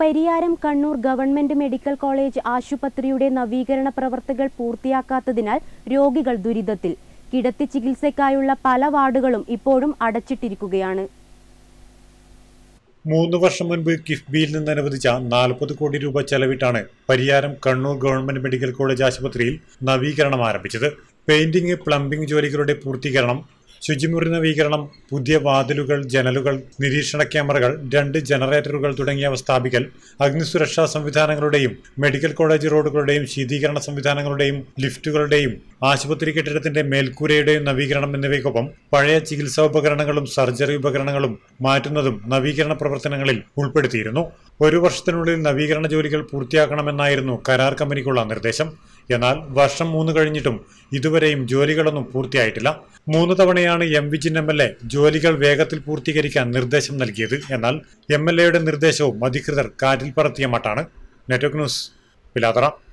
Pariyaram Kannur government medical college ആശുപത്രിയുടെ നവീകരണ പ്രവർത്തികൾ പൂർത്തിയാക്കാത്തതിനാൽ രോഗികൾ ദുരിതത്തിൽ. കിടത്തി ചികിത്സയ്ക്കായുള്ള പല വാർഡുകളും ഇപ്പോഴും അടച്ചിട്ടിരിക്കുകയാണ്. 3 വർഷം മുൻപ് കിഫ്ബിയിൽ നിന്ന് അനുവദിച്ച 40 കോടി രൂപ ചെലവിട്ടാണ് Pariyaram Kannur government medical college ആശുപത്രിയിൽ നവീകരണം ആരംഭിച്ചത്. പെയിന്റിംഗ്, പ്ലംബിംഗ് ജോലികളുടെ പൂർത്തീകരണം, ശുചിമുറി നവീകരണം, പുതിയ വാതിലുകൾ, ജനലുകൾ, നിരീക്ഷണ ക്യാമറകൾ, 2 ജനറേറ്ററുകൾ തുടങ്ങിയവ സ്ഥാപിക്കൽ, അഗ്നിസുരക്ഷാ സംവിധാനങ്ങളുടെയും മെഡിക്കൽ കോളേജ് റോഡുകളുടെയും ശീതീകരണ സംവിധാനങ്ങളുടെയും ലിഫ്റ്റുകളുടെയും ആശുപത്രി കെട്ടിടത്തിന്റെ മേൽക്കൂരയുടെയും നവീകരണം എന്നിവയ്ക്കൊപ്പം പഴയ ചികിത്സാ ഉപകരണങ്ങളും സർജറി ഉപകരണങ്ങളും മാറ്റുന്നതും നവീകരണ പ്രവർത്തനങ്ങളിൽ ഉൾപ്പെടുത്തിയിരുന്നു. 1 വർഷത്തിനുള്ളിൽ നവീകരണ ജോലികൾ പൂർത്തിയാക്കണമെന്നായിരുന്നു കരാർ കമ്പനിക്കുള്ള നിർദ്ദേശം. എന്നാൽ വർഷം 3 കഴിഞ്ഞിട്ടും ഇതുവരെയും ജോലികളൊന്നും പൂർത്തിയായിട്ടില്ല. 3 തവണയാണ് എം വിജിൻ MLA ജോലികൾ വേഗത്തിൽ പൂർത്തീകരിക്കാൻ നിർദ്ദേശം നൽകിയത്. എന്നാൽ MLAയുടെ നിർദ്ദേശവും അധികൃതർ കാറ്റിൽ പറത്തിയ മട്ടാണ്. Network news, Pilathara.